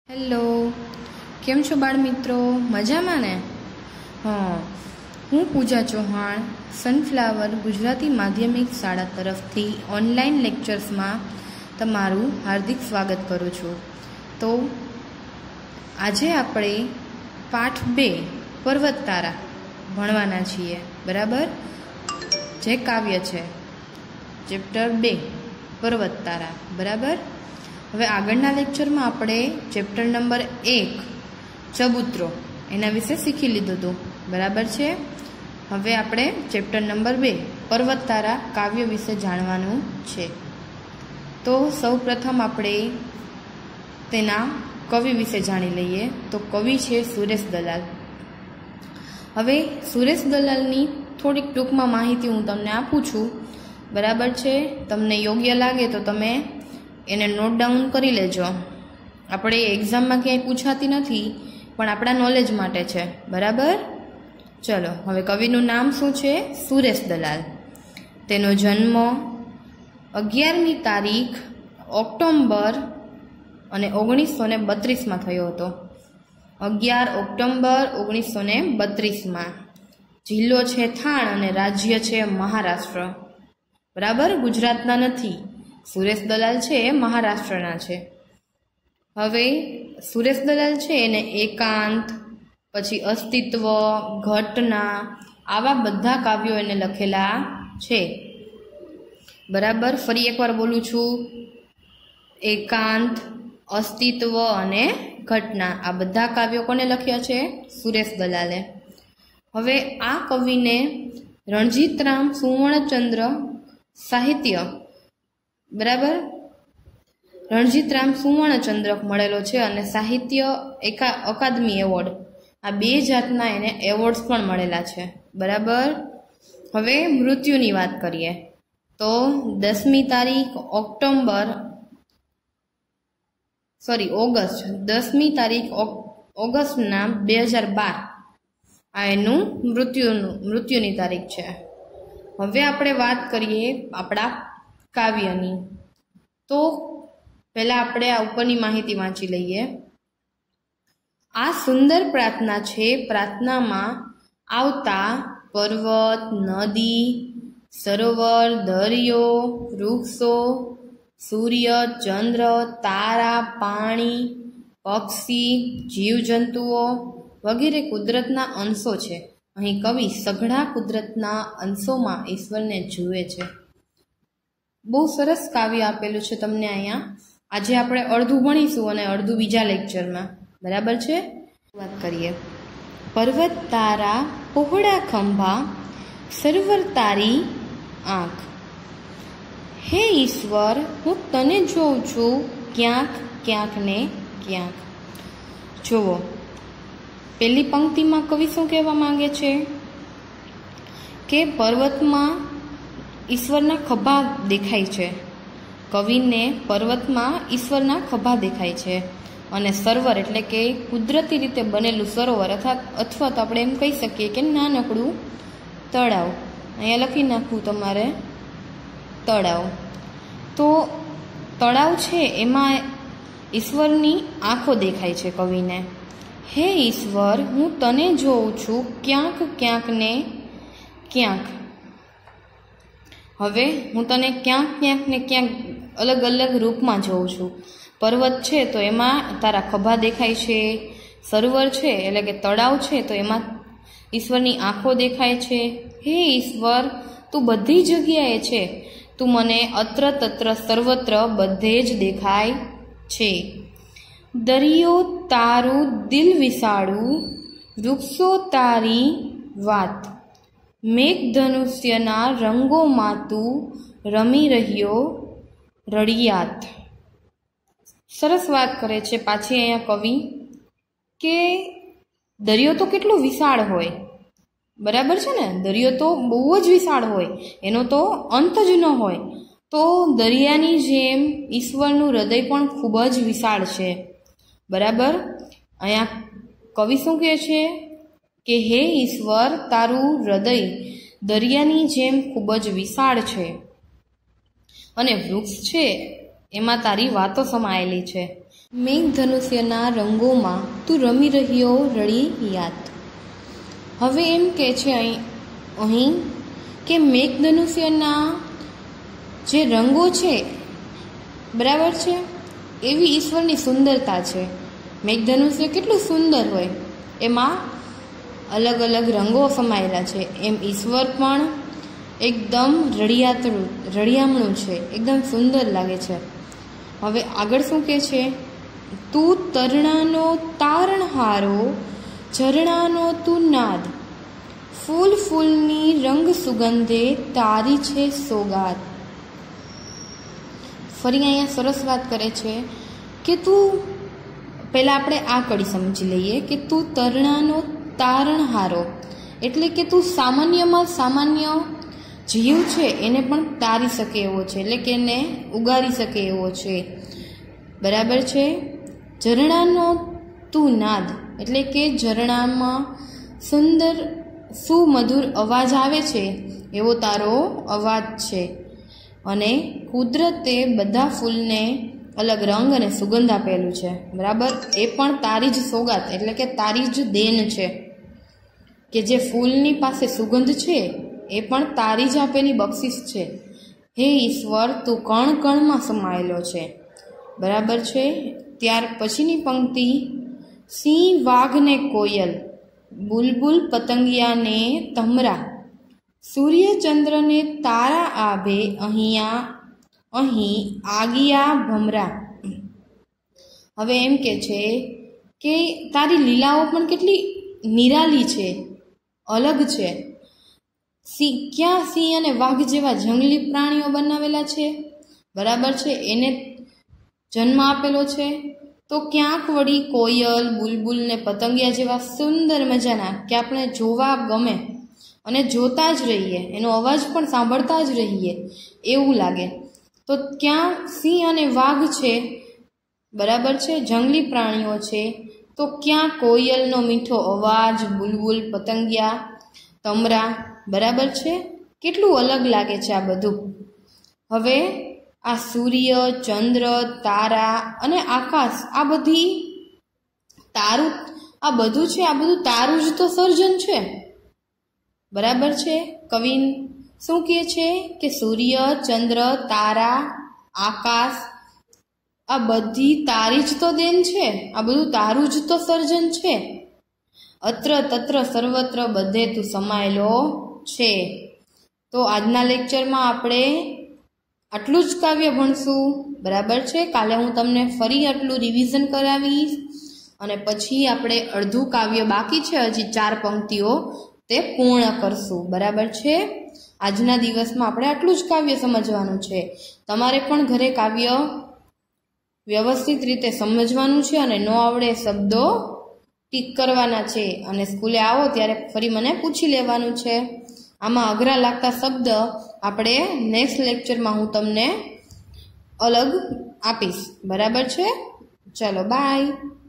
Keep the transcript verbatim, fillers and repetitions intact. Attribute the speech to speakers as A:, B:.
A: Hello, કેમ છો બાળ મિત્રો? મજામાં ને? હા, હું પૂજા ચૌહાણ સનફ્લાવર ગુજરાતી માધ્યમિક શાળા તરફથી ઓનલાઈન લેક્ચર્સમાં તમારું હાર્દિક સ્વાગત કરું છું. તો આજે આપણે પાઠ બે પર્વત તારા ભણવાના છીએ, બરાબર? જે કાવ્ય છે ચેપ્ટર બે પર્વત તારા, બરાબર? હવે આગળના લેક્ચરમાં આપણે ચેપ્ટર નંબર એક ચબૂતરો એના વિશે શીખી લીધું હતું, બરાબર છે? હવે આપણે ચેપ્ટર નંબર બે પર્વત તારા કાવ્ય વિશે જાણવાનું છે. તો સૌ પ્રથમ આપણે તેના કવિ વિશે જાણી લઈએ. તો કવિ છે સુરેશ દલાલ. હવે સુરેશ દલાલની થોડીક ટૂંકમાં માહિતી હું તમને આપું છું, બરાબર છે? તમને યોગ્ય લાગે તો તમે એને નોટ ડાઉન કરી લેજો. આપણે એક્ઝામમાં ક્યાંય પૂછાતી નથી, પણ આપણા નોલેજ માટે છે, બરાબર? ચલો, હવે કવિનું નામ શું છે? સુરેશ દલાલ. તેનો જન્મ અગિયારમી તારીખ ઓક્ટોમ્બર અને ઓગણીસો ને બત્રીસમાં થયો હતો. અગિયાર ઓક્ટોમ્બર ઓગણીસો ને બત્રીસમાં. જિલ્લો છે થાણ અને રાજ્ય છે મહારાષ્ટ્ર, બરાબર? ગુજરાતના નથી. સુરેશ દલાલ છે એ મહારાષ્ટ્રના છે. હવે સુરેશ દલાલ છે એને એકાંત, પછી અસ્તિત્વ, ઘટના, આવા બધા કાવ્યો એને લખેલા છે, બરાબર? ફરી એકવાર બોલું છું, એકાંત, અસ્તિત્વ અને ઘટના, આ બધા કાવ્યો કોને લખ્યા છે? સુરેશ દલાલે. હવે આ કવિને રણજીતરામ સુવર્ણચંદ્ર સાહિત્ય, બરાબર, રણજીતરામ સુવર્ણચંદ્રક મળેલો છે અને સાહિત્ય એકા અકાદમી એવોર્ડ, આ બે જાતના એને એવોર્ડ્સ પણ મળેલા છે, બરાબર? હવે મૃત્યુની વાત કરીએ તો દસમી તારીખ ઓક્ટોમ્બર સોરી ઓગસ્ટ દસમી તારીખ ઓગસ્ટના બે હજાર બાર આ એનું મૃત્યુનું મૃત્યુની તારીખ છે. હવે આપણે વાત કરીએ આપણા કાવ્યની. તો પહેલા આપણે આ ઉપરની માહિતી વાંચી લઈએ. આ સુંદર પ્રાર્થના છે. પ્રાર્થનામાં આવતા પર્વત, નદી, સરોવર, દરિયો, વૃક્ષો, સૂર્ય, ચંદ્ર, તારા, પાણી, પક્ષી, જીવજંતુઓ વગેરે કુદરતના અંશો છે. અહીં કવિ સઘળા કુદરતના અંશોમાં ઈશ્વરને જુએ છે. બહુ સરસ કાવ્ય આપેલું છે તમને અહીંયા. આજે આપણે અડધું ભણીશું અને અડધું બીજા લેક્ચરમાં, બરાબર છે? વાત કરીએ. પર્વત તારા પહોળા ખંભા, સરોવર તારી આંખ. હે ઈશ્વર, હું તને જોઉં છું ક્યાંક ક્યાંક ને ક્યાંક. જુઓ, પહેલી પંક્તિમાં કવિ શું કહેવા માંગે છે કે પર્વતમાં ઈશ્વરના ખભા દેખાય છે. કવિને પર્વતમાં ઈશ્વરના ખભા દેખાય છે અને સરોવર એટલે કે કુદરતી રીતે બનેલું સરોવર અથવા અથવા તો આપણે એમ કહી શકીએ કે નાનકડું તળાવ. અહીંયા લખી નાખવું તમારે તળાવ. તો તળાવ છે એમાં ઈશ્વરની આંખો દેખાય છે કવિને. હે ઈશ્વર, હું તને જોઉં છું ક્યાંક ક્યાંક ને ક્યાંક. હવે હું તને ક્યાંક ક્યાંક ને ક્યાંક અલગ અલગ રૂપમાં જોઉં છું. પર્વત છે તો એમાં તારા ખભા દેખાય છે. સરોવર છે એટલે કે તળાવ છે તો એમાં ઈશ્વરની આંખો દેખાય છે. હે ઈશ્વર, તું બધી જગ્યાએ છે. તું મને અત્ર તત્ર સર્વત્ર બધે જ દેખાય છે. દરિયો તારું દિલ વિસાળું, વૃક્ષો તારી વાત, મેઘધનુષ્યના રંગોમાં તું રમી રહ્યો રળિયાત. સરસ વાત કરે છે પાછી અહીંયા કવિ કે દરિયો તો કેટલો વિશાળ હોય, બરાબર છે ને? દરિયો તો બહુ જ વિશાળ હોય, એનો તો અંત જ ન હોય. તો દરિયાની જેમ ઈશ્વરનું હૃદય પણ ખૂબ જ વિશાળ છે, બરાબર? અહીંયા કવિ શું કહે છે કે હે ઈશ્વર, તારું હૃદય દરિયાની જેમ ખૂબ જ વિશાળ છે અને વૃક્ષ છે એમાં તારી વાતો સમાયેલી છે. મેઘધનુષ્યના રંગોમાં તું રમી રહ્યો રડી યાદ. હવે એમ કે છે અહીં અહીં કે મેઘધનુષ્યના જે રંગો છે, બરાબર છે, એવી ઈશ્વરની સુંદરતા છે. મેઘધનુષ્ય કેટલું સુંદર હોય, એમાં અલગ અલગ રંગો સમાયેલા છે. એમ ઈશ્વર પણ એકદમ રળિયાતણું રળિયામણું છે, એકદમ સુંદર લાગે છે. હવે આગળ શું કહે છે? તું તરણાનો તારણહારો, ઝરણાનો તું નાદ, ફૂલ ફૂલની રંગ સુગંધે તારી છે સોગાદ. ફરી અહીંયા સરસ વાત કરે છે કે તું, પહેલાં આપણે આ કડી સમજી લઈએ કે તું તરણાનો તારણહારો, એટલે કે તું સામાન્યમાં સામાન્ય જીવ છે એને પણ તારી શકે એવો છે, એટલે કે એને ઉગારી શકે એવો છે, બરાબર છે. ઝરણાનો તું નાદ, એટલે કે ઝરણામાં સુંદર સુમધુર અવાજ આવે છે એવો તારો અવાજ છે. અને કુદરતે બધા ફૂલને અલગ રંગ અને સુગંધ આપેલું છે, બરાબર. એ પણ તારી જ સોગાત, એટલે કે તારી જ દેન છે, કે જે ફૂલની પાસે સુગંધ છે એ પણ તારી જ આપેલી બક્ષિસ છે. હે ઈશ્વર, તું કણ કણમાં સમાયેલો છે, બરાબર છે. ત્યાર પછીની પંક્તિ, સિંહ વાઘ ને કોયલ, બુલબુલ પતંગિયાને તમરા, સૂર્ય ચંદ્રને તારા આભે, અહીંયા અહીં આગિયા ભમરા. હવે એમ કે છે કે તારી લીલાઓ પણ કેટલી નિરાલી છે, અલગ છે. સિંહ, ક્યાં સિંહ અને વાઘ જેવા જંગલી પ્રાણીઓ બનાવેલા છે, બરાબર છે, એને જન્મ આપેલો છે. તો ક્યાંક વળી કોયલ, બુલબુલ ને પતંગિયા જેવા સુંદર મજાના, કે આપણે જોવા ગમે અને જોતા જ રહીએ, એનો અવાજ પણ સાંભળતા જ રહીએ એવું લાગે. તો ક્યાં સિંહ અને વાઘ છે, બરાબર છે, જંગલી પ્રાણીઓ છે. તો ક્યાં કોયલનો મીઠો અવાજ, બુલબુલ, પતંગિયા, તમરા, બરાબર છે. કેટલું અલગ લાગે છે આ બધું. હવે આ સૂર્ય, ચંદ્ર, તારા અને આકાશ, આ બધી તારું, આ બધું છે, આ બધું તારું જ તો સર્જન છે, બરાબર છે. કવિ શું કહે છે કે સૂર્ય, ચંદ્ર, તારા, આકાશ, આ બધી તારી જ તો દેન છે, આ બધું તારું જ તો સર્જન છે. અત્ર તત્ર સર્વત્ર બધે તું સમાયેલો છે. તો આજના લેક્ચરમાં આપણે આટલું જ કાવ્ય ભણશું, બરાબર છે. કાલે હું તમને ફરી આટલું રિવિઝન કરાવીશ અને પછી આપણે અડધું કાવ્ય બાકી છે, હજી ચાર પંક્તિઓ, તે પૂર્ણ કરશું, બરાબર છે. આજના દિવસમાં આપણે આટલું જ કાવ્ય સમજવાનું છે. તમારે પણ ઘરે કાવ્ય વ્યવસ્થિત રીતે સમજવાનું છે અને ન આવડે શબ્દો ટીક કરવાના છે, અને સ્કૂલે આવો ત્યારે ફરી મને પૂછી લેવાનું છે. આમાં અઘરા લાગતા શબ્દ આપણે નેક્સ્ટ લેક્ચરમાં હું તમને અલગ આપીશ, બરાબર છે. ચલો બાય.